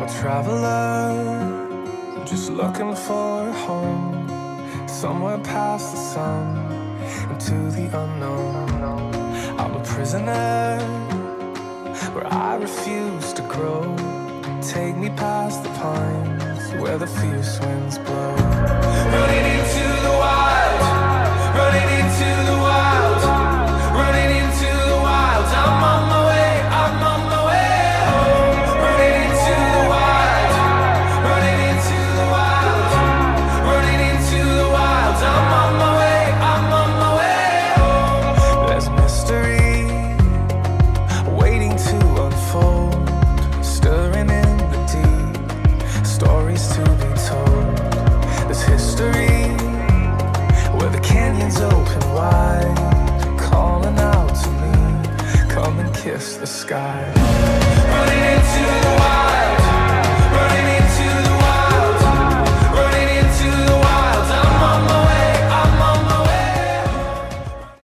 traveler, just looking for a home, somewhere past the sun, into the unknown. I'm a prisoner, where I refuse to grow. Take me past the pines, where the fierce winds blow. Running into the wild, running into the wild, running into the wild. I'm on my way, I'm on my way home. Running into the wild, running into the wild, running into the wild. I'm on my way, I'm on my way home. There's mystery waiting to unfold, stirring in the deep, stories to be told. There's history where the canyons open wide, calling out to me, come and kiss the sky. Running